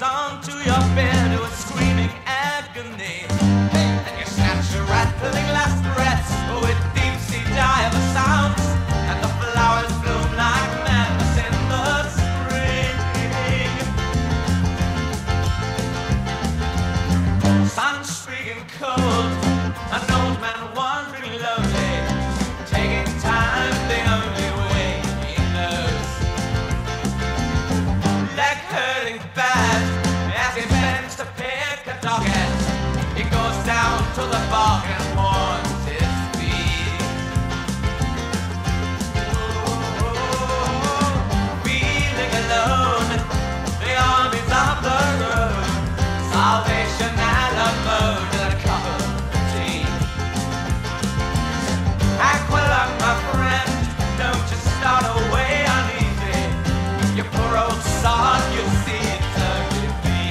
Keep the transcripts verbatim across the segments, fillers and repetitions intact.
springs onto your bed with screaming agony. And you snatch your rattling last breaths with deep sea diver sounds. And the flowers bloom like madness in the spring. Sun streaking cold, an old man wandering lonely, taking time the only way he knows. Leg hurting bad as he bends to pick a docket. He goes down to the bog and warms his feet. Oh, feeling alone, the armies of the road, salvation and a mode and a cup of tea. Aqualung, my friend, don't you start away uneasy. You poor old sod, you see it's ugly be.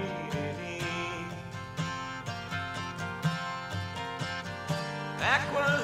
Aqualung.